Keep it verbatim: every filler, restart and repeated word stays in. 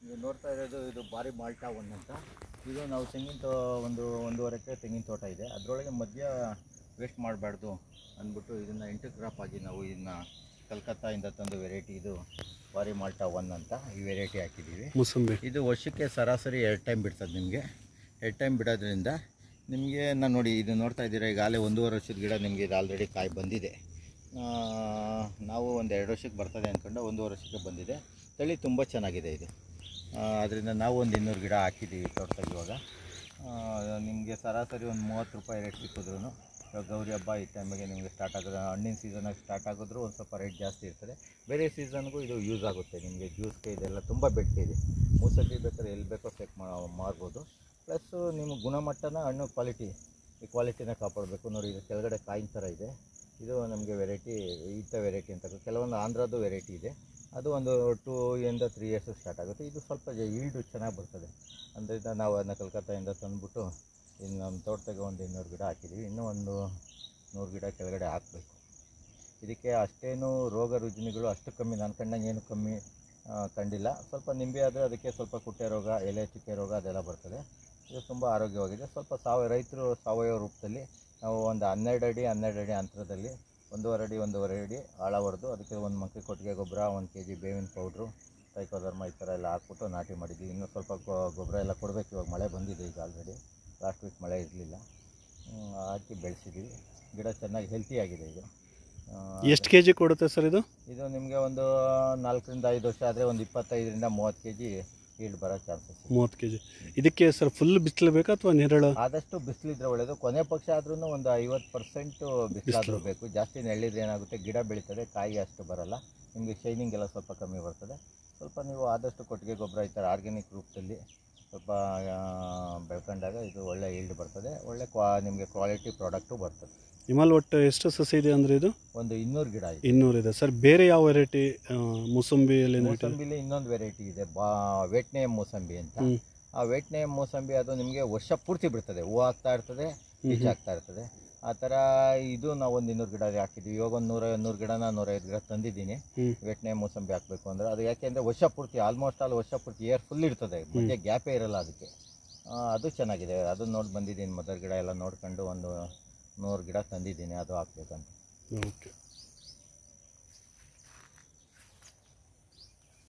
ನೀವು ನೋಡ್ತಾ ಇರೋದು ಇದು ಬಾರಿ ಮಾಲ್ಟಾ ಒನ್ ಅಂತ. ಇದು ನಾವು ತೆಂಗಿನ ತೋ ಒಂದು ಒಂದೂವರೆ ಎಕರೆ ತೆಂಗಿನ ತೋಟ ಇದೆ. ಅದರೊಳಗೆ ಮಧ್ಯ ವೇಸ್ಟ್ ಮಾಡಬಾರ್ದು ಅಂದ್ಬಿಟ್ಟು ಇದನ್ನು ಎಂಟು ಕ್ರಾಪ್ ಆಗಿ ನಾವು ಇದನ್ನ ಕಲ್ಕತ್ತಾಯಿಂದ ತಂದು ವೆರೈಟಿ ಇದು ಬಾರಿ ಮಾಲ್ಟಾ ಒನ್ ಅಂತ ಈ ವೆರೈಟಿ ಹಾಕಿದ್ದೀವಿ. ಮೂಸಂಬಿ ಇದು ವರ್ಷಕ್ಕೆ ಸರಾಸರಿ ಎರಡು ಟೈಮ್ ಬಿಡ್ತದೆ. ನಿಮಗೆ ಎರಡು ಟೈಮ್ ಬಿಡೋದ್ರಿಂದ ನಿಮಗೆ ನಾನು ನೋಡಿ ಇದು ನೋಡ್ತಾ ಇದ್ದೀರಾ, ಈಗಾಗಲೇ ಒಂದೂವರೆ ವರ್ಷದ ಗಿಡ ನಿಮಗೆ ಇದು ಆಲ್ರೆಡಿ ಕಾಯಿ ಬಂದಿದೆ. ನಾವು ಒಂದು ಎರಡು ವರ್ಷಕ್ಕೆ ಬರ್ತದೆ ಅಂದ್ಕೊಂಡು ಒಂದೂವರೆ ವರ್ಷಕ್ಕೆ ಬಂದಿದೆ. ತಳಿ ತುಂಬ ಚೆನ್ನಾಗಿದೆ ಇದು. ಅದರಿಂದ ನಾವು ಒಂದು ಇನ್ನೂರು ಗಿಡ ಹಾಕಿದ್ದೀವಿ ತೋಟದಲ್ಲಿ. ಇವಾಗ ನಿಮಗೆ ಸರಾಸರಿ ಒಂದು ಮೂವತ್ತು ರೂಪಾಯಿ ರೇಟ್ ಸಿಕ್ಕಿದ್ರು, ಇವಾಗ ಗೌರಿ ಹಬ್ಬ ಈ ಟೈಮಿಗೆ ನಿಮಗೆ ಸ್ಟಾರ್ಟ್ ಆಗೋದು, ಹಣ್ಣಿನ ಸೀಸನಾಗಿ ಸ್ಟಾರ್ಟ್ ಆಗಿದ್ರು ಒಂದು ಸ್ವಲ್ಪ ರೇಟ್ ಜಾಸ್ತಿ ಇರ್ತದೆ. ಬೇರೆ ಸೀಸನ್ಗೂ ಇದು ಯೂಸ್ ಆಗುತ್ತೆ ನಿಮಗೆ. ಜ್ಯೂಸ್ಗೆ ಇದೆಲ್ಲ ತುಂಬ ಬೇಡಿಕೆ ಇದೆ. ಮೂಸಂಬಿ ಬೇಕಾದ್ರೆ ಎಲ್ಲಿ ಬೇಕೋ ಚೆಕ್ ಮಾಡ್ಬೋದು. ಪ್ಲಸ್ಸು ನಿಮ್ಮ ಗುಣಮಟ್ಟನ ಹಣ್ಣು ಕ್ವಾಲಿಟಿ ಈ ಕ್ವಾಲಿಟಿನ ಕಾಪಾಡಬೇಕು. ನೋಡಿ ಇದು ಕೆಳಗಡೆ ಕಾಯಿನ ಥರ ಇದೆ. ಇದು ನಮಗೆ ವೆರೈಟಿ ಈತ ವೆರೈಟಿ ಅಂತ. ಕೆಲವೊಂದು ಆಂಧ್ರದ್ದು ವೆರೈಟಿ ಇದೆ, ಅದು ಒಂದು ಟೂ ಇಂದ ತ್ರೀ ಇಯರ್ಸ್ ಸ್ಟಾರ್ಟ್ ಆಗುತ್ತೆ. ಇದು ಸ್ವಲ್ಪ ಈಲ್ಡು ಚೆನ್ನಾಗಿ ಬರ್ತದೆ. ಅದರಿಂದ ನಾವು ಅದನ್ನ ಕಲ್ಕತ್ತಾಯಿಂದ ತಂದುಬಿಟ್ಟು ಇನ್ನು ನಮ್ಮ ತೋಟದಾಗ ಒಂದು ಇನ್ನೂರು ಗಿಡ ಹಾಕಿದ್ದೀವಿ. ಇನ್ನೂ ಒಂದು ನೂರು ಗಿಡ ಕೆಳಗಡೆ ಹಾಕಬೇಕು. ಇದಕ್ಕೆ ಅಷ್ಟೇನು ರೋಗ ರುಜಿನಗಳು ಅಷ್ಟು ಕಮ್ಮಿ, ನಾನು ಕಂಡಂಗೆ ಏನು ಕಮ್ಮಿ ಕಂಡಿಲ್ಲ. ಸ್ವಲ್ಪ ನಿಂಬೆ ಆದರೆ ಅದಕ್ಕೆ ಸ್ವಲ್ಪ ಕುಟ್ಟೆ ರೋಗ, ಎಲೆ ಚುಕ್ಕೆ ರೋಗ ಅದೆಲ್ಲ ಬರ್ತದೆ. ಇದು ತುಂಬ ಆರೋಗ್ಯವಾಗಿದೆ. ಸ್ವಲ್ಪ ಸಾವಯವ ರೈತರು ಸಾವಯವ ರೂಪದಲ್ಲಿ ನಾವು ಒಂದು ಹನ್ನೆರಡು ಅಡಿ ಹನ್ನೆರಡು ಅಡಿ ಅಂತರದಲ್ಲಿ ಒಂದೂವರೆ ಅಡಿ ಒಂದೂವರೆ ಅಡಿ ಆಳ ಹೊಡೆದು ಅದಕ್ಕೆ ಒಂದು ಮಂಕಿ ಕೊಟ್ಟಿಗೆ ಗೊಬ್ಬರ, ಒಂದು ಕೆ ಜಿ ಬೇವಿನ ಪೌಡ್ರು, ಟ್ರೈಕೋಡರ್ಮ ಈ ಥರ ಎಲ್ಲ ಹಾಕ್ಬಿಟ್ಟು ನಾಟಿ ಮಾಡಿದ್ವಿ. ಇನ್ನೂ ಸ್ವಲ್ಪ ಗೊಬ್ಬರ ಎಲ್ಲ ಕೊಡಬೇಕು. ಇವಾಗ ಮಳೆ ಬಂದಿದೆ ಈಗ ಆಲ್ರೆಡಿ. ಲಾಸ್ಟ್ ವೀಕ್ ಮಳೆ ಇರಲಿಲ್ಲ, ಹಾಕಿ ಬೆಳೆಸಿದ್ದೀವಿ. ಗಿಡ ಚೆನ್ನಾಗಿ ಹೆಲ್ತಿಯಾಗಿದೆ. ಇದು ಎಷ್ಟು ಕೆ ಜಿ ಕೊಡುತ್ತೆ ಸರ್ ಇದು? ಇದು ನಿಮಗೆ ಒಂದು ನಾಲ್ಕರಿಂದ ಐದು ವರ್ಷ ಆದರೆ ಒಂದು ಇಪ್ಪತ್ತೈದರಿಂದ ಮೂವತ್ತು ಕೆ ಜಿ ಈಲ್ಡ್ ಬರೋ ಚಾನ್ಸಸ್. ಮೂವತ್ತು ಕೆ ಜಿ. ಇದಕ್ಕೆ ಸರ್ ಫುಲ್ ಬಿಸಿಲು ಬೇಕಾ ಅಥವಾ ನೆರಳು? ಆದಷ್ಟು ಬಿಸಿಲಿದ್ರೆ ಒಳ್ಳೆಯದು. ಕೊನೆ ಪಕ್ಷ ಆದ್ರೂ ಒಂದು ಐವತ್ತು ಪರ್ಸೆಂಟು ಬಿಸಿಲಾದರೂ ಬೇಕು. ಜಾಸ್ತಿ ನೆರಳಿದ್ರೆ ಏನಾಗುತ್ತೆ, ಗಿಡ ಬೆಳೀತದೆ, ಕಾಯಿ ಅಷ್ಟು ಬರೋಲ್ಲ, ನಿಮಗೆ ಶೈನಿಂಗ್ ಎಲ್ಲ ಸ್ವಲ್ಪ ಕಮ್ಮಿ ಬರ್ತದೆ. ಸ್ವಲ್ಪ ನೀವು ಆದಷ್ಟು ಕೊಟ್ಟಿಗೆ ಗೊಬ್ಬರ ಈ ಥರ ಆರ್ಗ್ಯಾನಿಕ್ ರೂಪದಲ್ಲಿ ಸ್ವಲ್ಪ ಬೆಳ್ಕೊಂಡಾಗ ಇದು ಒಳ್ಳೆ ಈಲ್ಡ್ ಬರ್ತದೆ. ಒಳ್ಳೆ ಕ್ವಾ ನಿಮಗೆ ಕ್ವಾಲಿಟಿ ಪ್ರಾಡಕ್ಟು ಬರ್ತದೆ. ನಿಮ್ಮಲ್ಲಿ ಒಟ್ಟು ಎಷ್ಟು ಸಸಿ ಇದೆ ಅಂದರೆ ಇದು? ಒಂದು ಇನ್ನೂರು ಗಿಡ ಇದೆ. ಇನ್ನೂರು ಇದೆ ಸರ್. ಬೇರೆ ಯಾವ ವೆರೈಟಿ ಮೂಸಂಬಿಯಲ್ಲಿ? ಮೂಸಂಬಿಲಿ ಇನ್ನೊಂದು ವೆರೈಟಿ ಇದೆ, ಬಾ ವೇಟ್ನೇಯಂ ಮೂಸಂಬಿ ಅಂತ. ಆ ವೇಟ್ನೇಯಂ ಮೂಸಂಬಿ ಅದು ನಿಮಗೆ ವರ್ಷ ಪೂರ್ತಿ ಬಿಡ್ತದೆ, ಹೂವು ಆಗ್ತಾ ಇರ್ತದೆ, ಬೀಜ ಆಗ್ತಾ ಇರ್ತದೆ. ಆ ಥರ ಇದು ನಾವು ಒಂದು ಇನ್ನೂರು ಗಿಡ ಹಾಕಿದ್ವಿ. ಇವಾಗ ಒಂದು ನೂರ ನೂರು ಗಿಡನ ನೂರೈದು ಗಿಡ ತಂದಿದ್ದೀನಿ ವೇಟ್ನೇಯಂ ಮೂಸಂಬಿ ಹಾಕಬೇಕು ಅಂದರೆ. ಅದು ಯಾಕೆಂದರೆ ವರ್ಷ ಪೂರ್ತಿ ಆಲ್ಮೋಸ್ಟ್ ಆಲ್ ವರ್ಷ ಪೂರ್ತಿ ಏರ್ ಫುಲ್ ಇರ್ತದೆ, ಮಧ್ಯೆ ಗ್ಯಾಪೇ ಇರಲ್ಲ ಅದಕ್ಕೆ. ಅದು ಚೆನ್ನಾಗಿದೆ. ಅದನ್ನು ನೋಡಿ ಬಂದಿದ್ದೀನಿ. ಮದರ್ ಗಿಡ ಎಲ್ಲ ನೋಡ್ಕೊಂಡು ಒಂದು ನೂರು ಗಿಡ ತಂದಿದ್ದೀನಿ, ಅದು ಹಾಕ್ಬೇಕಂತ. ಓಕೆ.